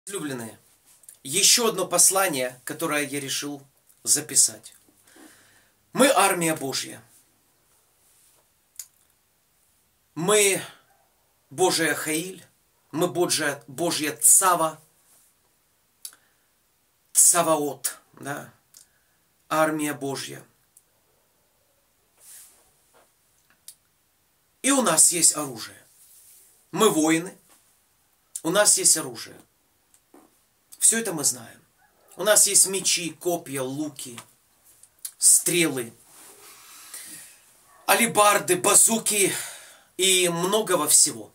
Возлюбленные, еще одно послание, которое я решил записать. Мы армия Божья. Мы Божия Хаиль, мы Божья Цава, Цаваот, да, армия Божья. И у нас есть оружие. Мы воины, у нас есть оружие. Все это мы знаем. У нас есть мечи, копья, луки, стрелы, алебарды, базуки и многого всего.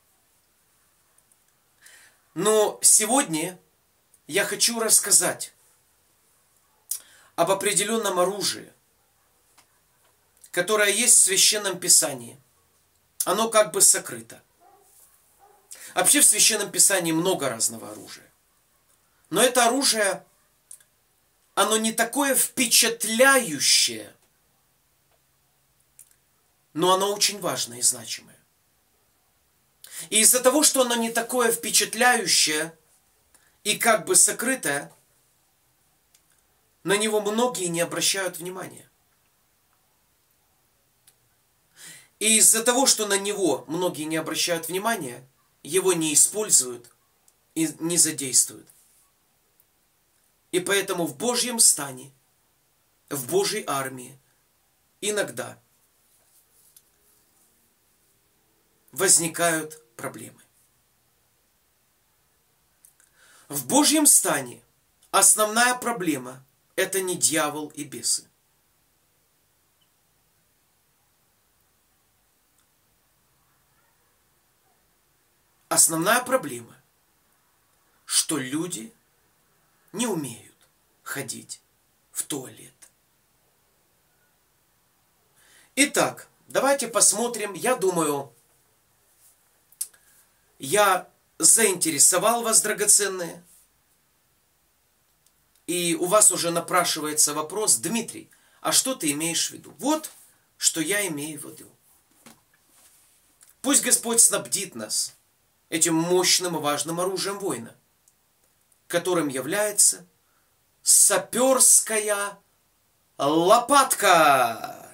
Но сегодня я хочу рассказать об определенном оружии, которое есть в Священном Писании. Оно как бы сокрыто. Вообще в Священном Писании много разного оружия. Но это оружие, оно не такое впечатляющее, но оно очень важное и значимое. И из-за того, что оно не такое впечатляющее и как бы сокрытое, на него многие не обращают внимания. И из-за того, что на него многие не обращают внимания, его не используют и не задействуют. И поэтому в Божьем стане, в Божьей армии иногда возникают проблемы. В Божьем стане основная проблема – это не дьявол и бесы. Основная проблема, что люди не умеют ходить в туалет. Итак, давайте посмотрим. Я думаю, я заинтересовал вас, драгоценные. И у вас уже напрашивается вопрос: Дмитрий, а что ты имеешь в виду? Вот, что я имею в виду. Пусть Господь снабдит нас этим мощным и важным оружием воина, которым является саперская лопатка.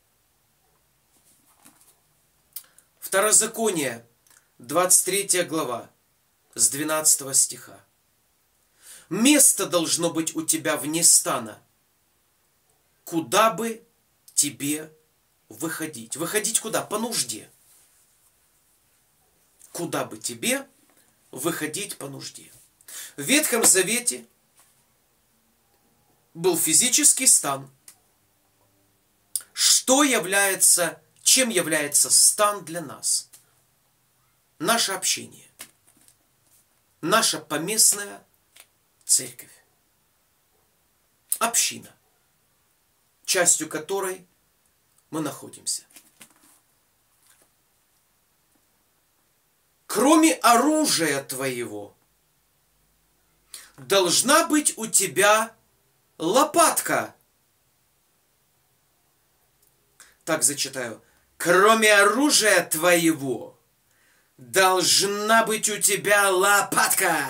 Второзаконие, 23 глава, с 12 стиха. Место должно быть у тебя вне стана, куда бы тебе выходить. Выходить куда? По нужде. Куда бы тебе выходить по нужде. В Ветхом Завете был физический стан. Чем является стан для нас? Наше общение. Наша поместная церковь. Община, частью которой мы находимся. Кроме оружия твоего, должна быть у тебя лопатка. Так зачитаю. Кроме оружия твоего, должна быть у тебя лопатка.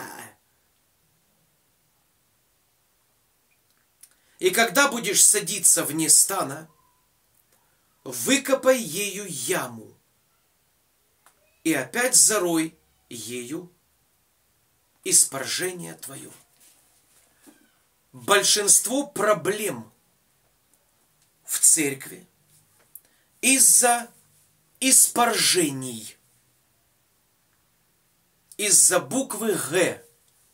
И когда будешь садиться вне стана, выкопай ею яму и опять зарой ею испоржение твое. Большинство проблем в церкви из-за испоржений, из-за буквы «Г».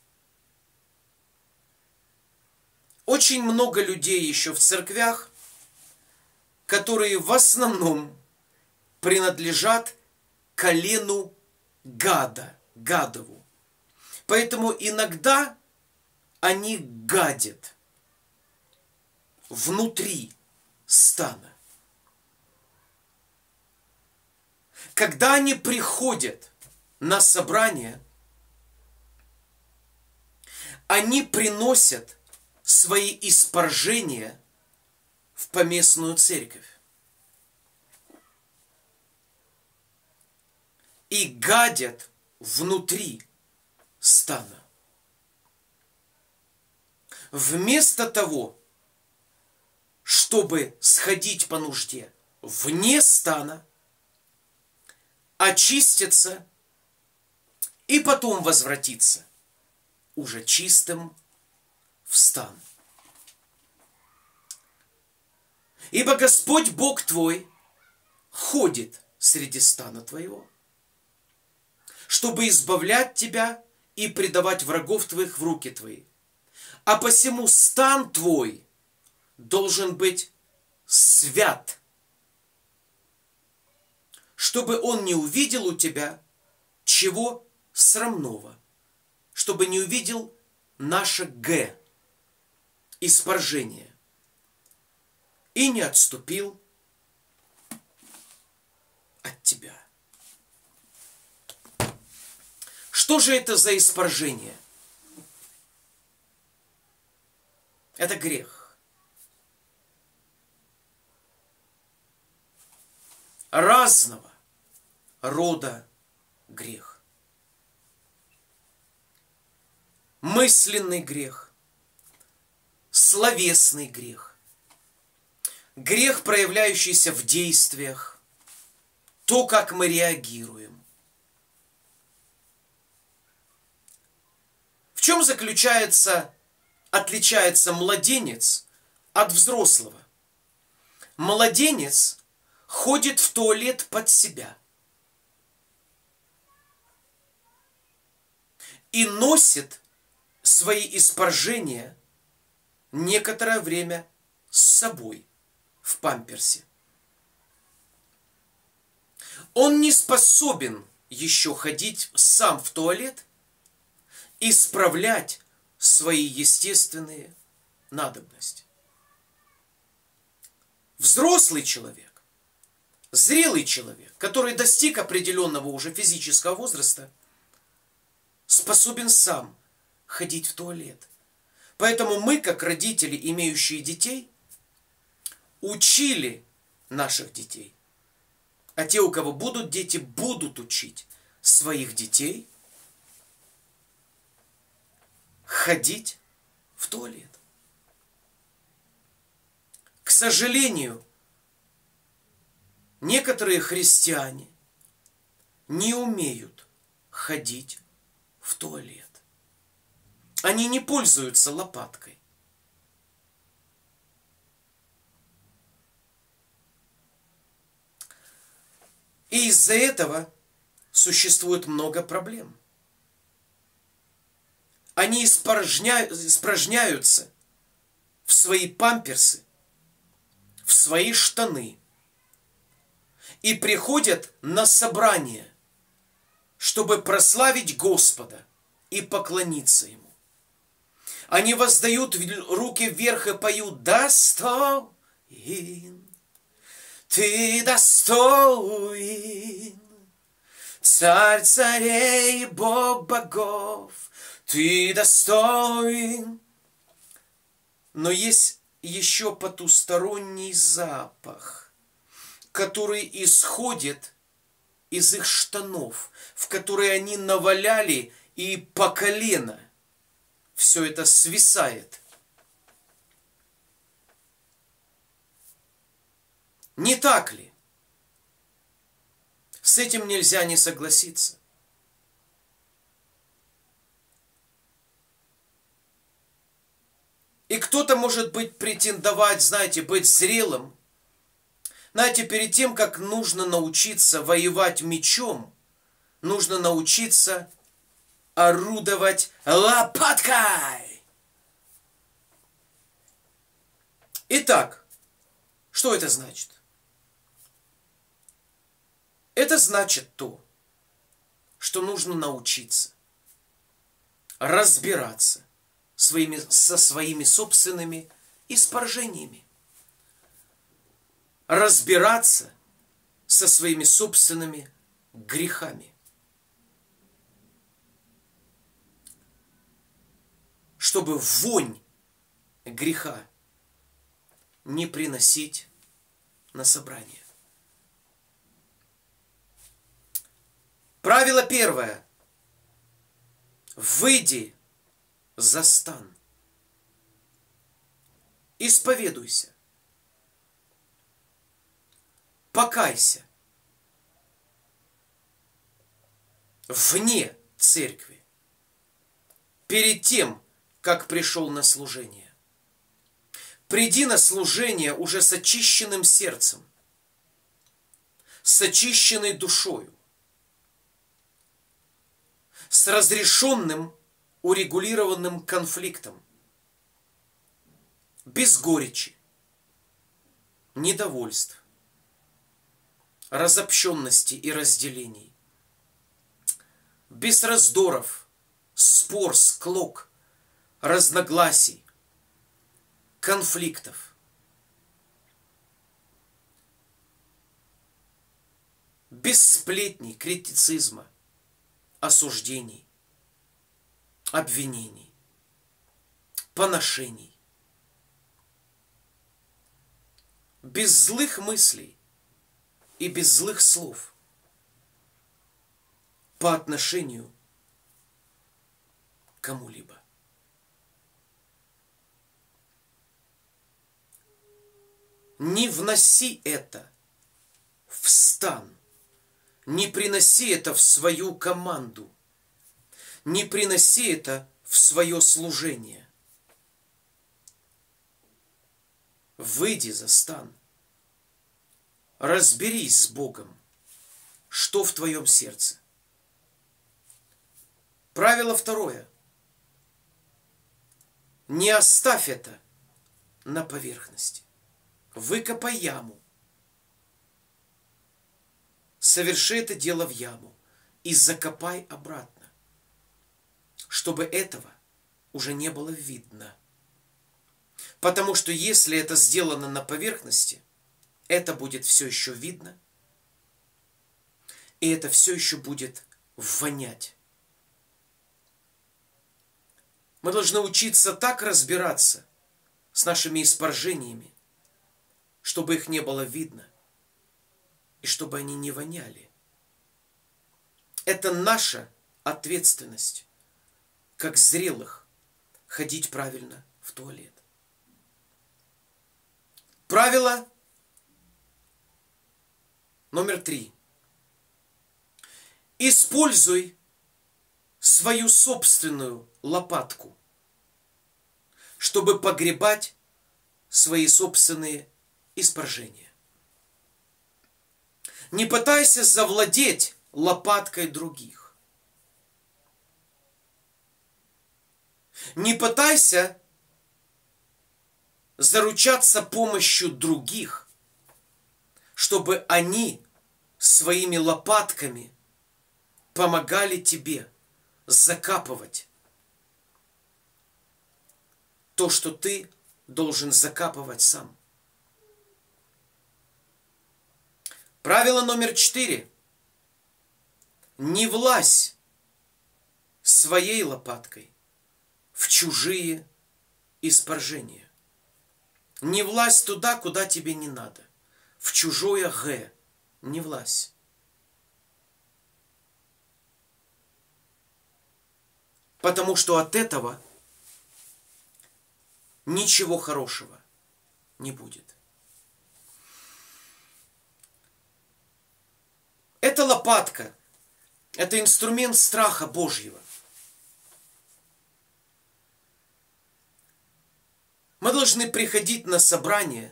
Очень много людей еще в церквях, которые в основном принадлежат колену Гада, Гадову. Поэтому иногда они гадят внутри стана. Когда они приходят на собрание, они приносят свои испоржения в поместную церковь. И гадят внутри стана. вместо того, чтобы сходить по нужде вне стана, очиститься и потом возвратиться уже чистым в стан. Ибо Господь Бог твой ходит среди стана твоего, чтобы избавлять тебя и предавать врагов твоих в руки твои. А посему стан твой должен быть свят, чтобы он не увидел у тебя чего срамного, чтобы не увидел наше Г, испоржение, и не отступил от тебя. Что же это за испоржение? Это грех. Разного рода грех. Мысленный грех, словесный грех, грех, проявляющийся в действиях, то, как мы реагируем. В чем отличается младенец от взрослого? Младенец ходит в туалет под себя и носит свои испоржения некоторое время с собой в памперсе. Он не способен еще ходить сам в туалет, исправлять свои естественные надобности. Взрослый человек, зрелый человек, который достиг определенного уже физического возраста, способен сам ходить в туалет. Поэтому мы, как родители, имеющие детей, учили наших детей. А те, у кого будут дети, будут учить своих детей ходить в туалет. К сожалению, некоторые христиане не умеют ходить в туалет. Они не пользуются лопаткой. И из-за этого существует много проблем. Они испражняются в свои памперсы, в свои штаны и приходят на собрание, чтобы прославить Господа и поклониться Ему. Они воздают руки вверх и поют: «Достоин, Ты достоин, Царь царей и Бог богов, Ты достоин». Но есть еще потусторонний запах, который исходит из их штанов, в которые они наваляли, и по колено все это свисает. Не так ли? С этим нельзя не согласиться. И кто-то, может быть, претендовать, знаете, быть зрелым. Знаете, перед тем, как нужно научиться воевать мечом, нужно научиться орудовать лопаткой. Итак, что это значит? Это значит то, что нужно научиться разбираться со своими собственными испоржениями. Разбираться со своими собственными грехами. Чтобы вонь греха не приносить на собрание. Правило первое. Выйди за стан. исповедуйся, покайся вне церкви, перед тем, как пришел на служение. Приди на служение уже с очищенным сердцем, с очищенной душою, с разрешенным, урегулированным конфликтом, без горечи, недовольств, разобщенности и разделений, без раздоров, спор, склок, разногласий, конфликтов. Без сплетней, критицизма, осуждений, обвинений, поношений. Без злых мыслей и без злых слов по отношению к кому-либо. Не вноси это в стан, не приноси это в свою команду, не приноси это в свое служение. Выйди за стан, разберись с Богом, что в твоем сердце. Правило второе. Не оставь это на поверхности. Выкопай яму. Соверши это дело в яму и закопай обратно, чтобы этого уже не было видно. Потому что если это сделано на поверхности, это будет все еще видно, и это все еще будет вонять. Мы должны учиться так разбираться с нашими испоржениями, чтобы их не было видно, и чтобы они не воняли. Это наша ответственность, как зрелых, ходить правильно в туалет. Правило номер 3. Используй свою собственную лопатку, чтобы погребать свои собственные испоржения. Не пытайся завладеть лопаткой других. Не пытайся заручаться помощью других, чтобы они своими лопатками помогали тебе закапывать то, что ты должен закапывать сам. Правило номер 4. Не влазь своей лопаткой в чужие испоржения. Не влазь туда, куда тебе не надо. В чужое г не влазь. Потому что от этого ничего хорошего не будет. Эта лопатка – это инструмент страха Божьего. Мы должны приходить на собрание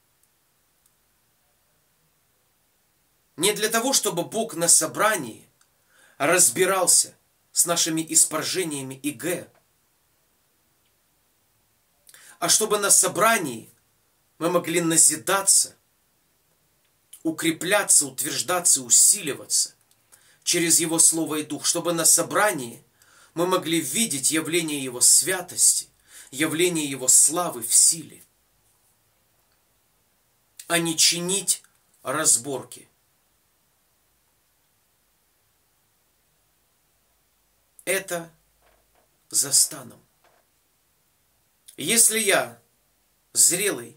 не для того, чтобы Бог на собрании разбирался с нашими испоржениями и г, а чтобы на собрании мы могли назидаться, укрепляться, утверждаться, усиливаться через Его Слово и Дух, чтобы на собрании мы могли видеть явление Его святости, явление Его славы в силе, а не чинить разборки. Это за станом. Если я зрелый,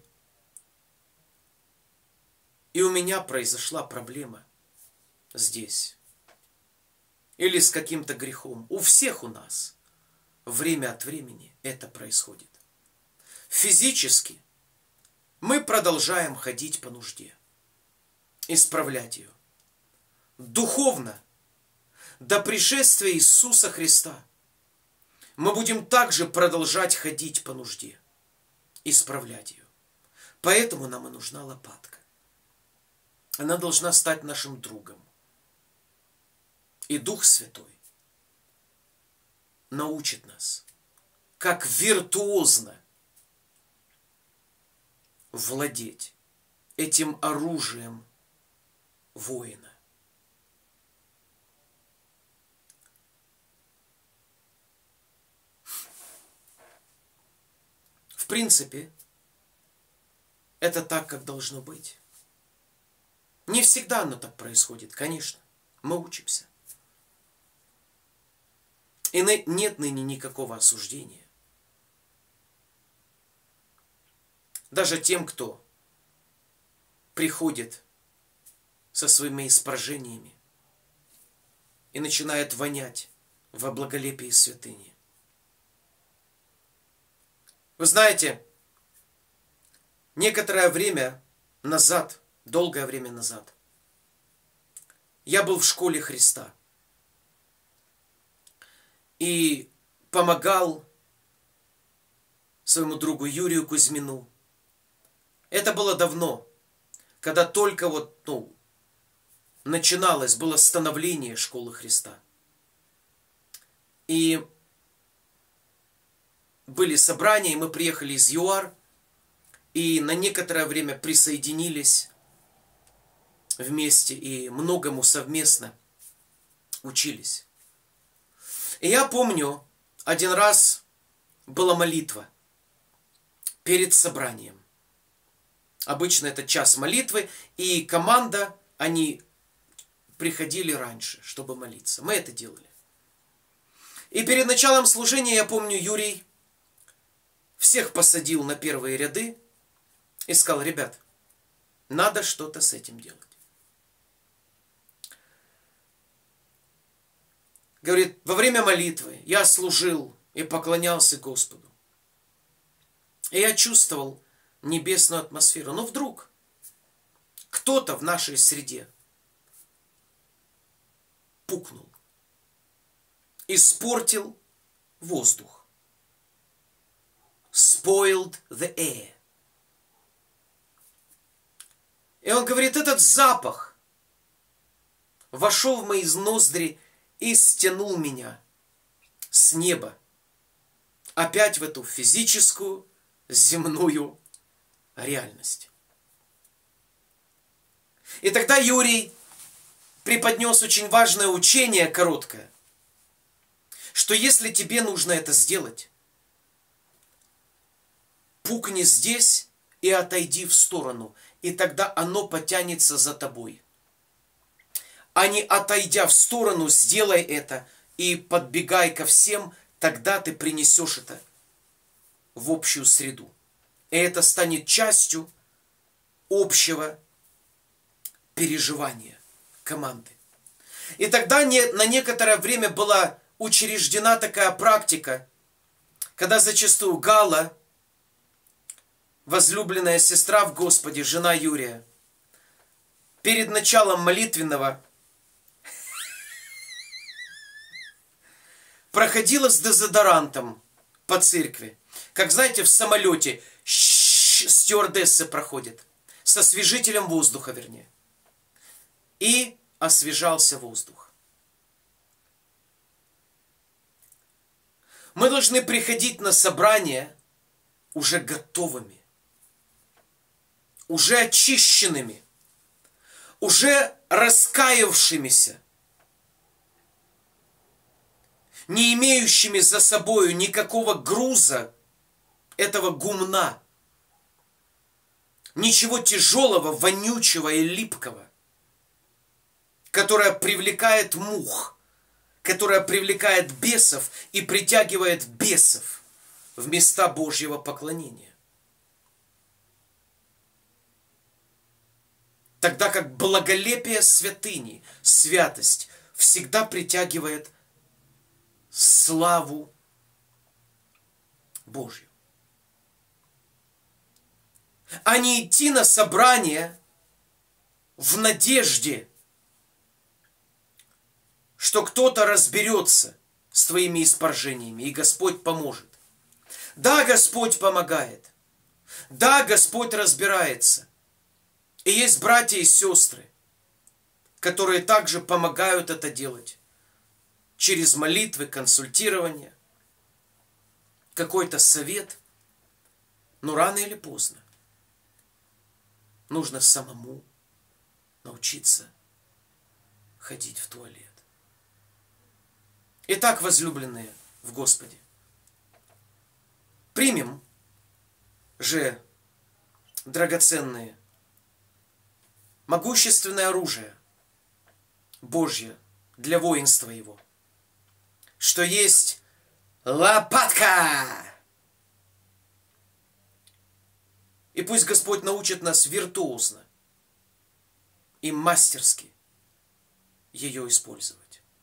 и у меня произошла проблема здесь, или с каким-то грехом, у всех у нас время от времени это происходит. Физически мы продолжаем ходить по нужде, исправлять ее. Духовно, до пришествия Иисуса Христа, мы будем также продолжать ходить по нужде, исправлять ее. Поэтому нам и нужна лопатка. Она должна стать нашим другом. И Дух Святой научит нас, как виртуозно владеть этим оружием воина. В принципе, это так, как должно быть. Не всегда оно так происходит, конечно. Мы учимся. И нет ныне никакого осуждения. Даже тем, кто приходит со своими испражениями и начинает вонять во благолепии святыни. Вы знаете, некоторое время назад, долгое время назад, я был в школе Христа и помогал своему другу Юрию Кузьмину. Это было давно, когда только начиналось, было становление школы Христа. И были собрания, и мы приехали из ЮАР, и на некоторое время присоединились вместе и многому совместно учились. И я помню, один раз была молитва перед собранием. Обычно это час молитвы, и команда, они приходили раньше, чтобы молиться. Мы это делали. И перед началом служения, я помню, Юрий всех посадил на первые ряды и сказал: ребят, надо что-то с этим делать. Говорит, во время молитвы я служил и поклонялся Господу. И я чувствовал небесную атмосферу. Но вдруг кто-то в нашей среде пукнул, испортил воздух. Spoiled the air. И он говорит, этот запах вошел в мои ноздри и стянул меня с неба опять в эту физическую, земную реальность. И тогда Юрий преподнес очень важное учение, короткое, что если тебе нужно это сделать, пукни здесь и отойди в сторону, и тогда оно потянется за тобой. А не отойдя в сторону, сделай это и подбегай ко всем, тогда ты принесешь это в общую среду. И это станет частью общего переживания команды. И тогда на некоторое время была учреждена такая практика, когда зачастую Гала, возлюбленная сестра в Господе, жена Юрия, перед началом молитвенного проходила с дезодорантом по церкви. Как знаете, в самолете стюардессы проходят. С освежителем воздуха, вернее. И освежался воздух. Мы должны приходить на собрание уже готовыми, уже очищенными, уже раскаявшимися, не имеющими за собою никакого груза этого гумна, ничего тяжелого, вонючего и липкого, которое привлекает мух, которое привлекает бесов и притягивает бесов в места Божьего поклонения. Тогда как благолепие святыни, святость всегда притягивает славу Божью. а не идти на собрание в надежде, что кто-то разберется с твоими испоржениями, и Господь поможет. Да, Господь помогает. Да, Господь разбирается. И есть братья и сестры, которые также помогают это делать. Через молитвы, консультирование, какой-то совет. Но рано или поздно нужно самому научиться ходить в туалет. Итак, возлюбленные в Господе, примем же драгоценные, могущественное оружие Божье для воинства Его, что есть лопатка. И пусть Господь научит нас виртуозно и мастерски ее использовать,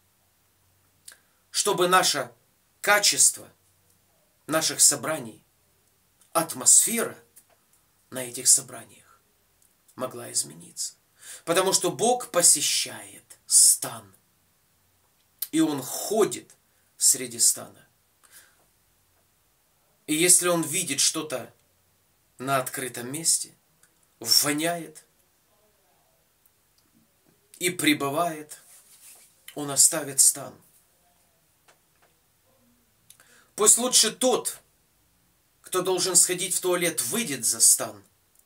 чтобы наше качество наших собраний, атмосфера на этих собраниях могла измениться. Потому что Бог посещает стан, и Он ходит среди стана. И если Он видит что-то на открытом месте, воняет и пребывает, Он оставит стан. Пусть лучше тот, кто должен сходить в туалет, выйдет за стан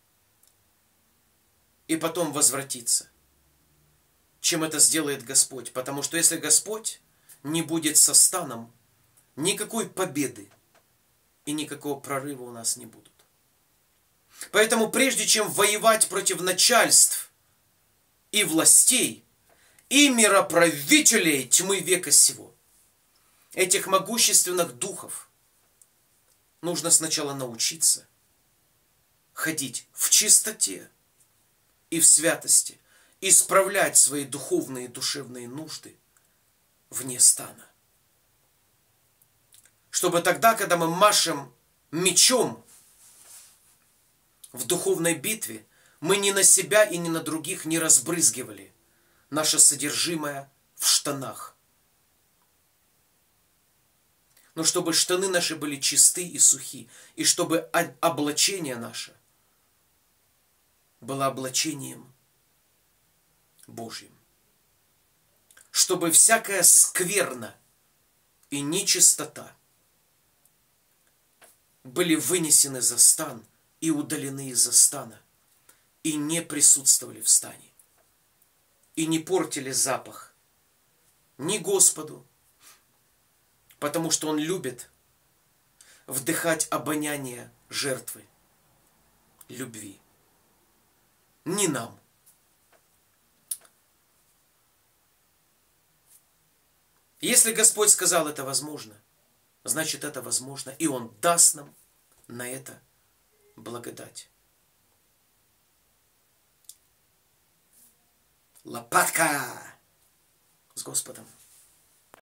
и потом возвратится, чем это сделает Господь. Потому что если Господь не будет со станом, никакой победы и никакого прорыва у нас не будут. Поэтому прежде чем воевать против начальств и властей, и мироправителей тьмы века сего, этих могущественных духов, нужно сначала научиться ходить в чистоте и в святости, исправлять свои духовные и душевные нужды вне стана. Чтобы тогда, когда мы машем мечом в духовной битве, мы ни на себя и ни на других не разбрызгивали наше содержимое в штанах. Но чтобы штаны наши были чисты и сухи, и чтобы облачение наше было облачением Божьим. Чтобы всякая скверна и нечистота были вынесены за стан и удалены из-за стана, и не присутствовали в стане, и не портили запах ни Господу, потому что Он любит вдыхать обоняние жертвы, любви, не нам. Если Господь сказал, это возможно, значит, это возможно, и Он даст нам на это благодать. Лопатка! С Господом!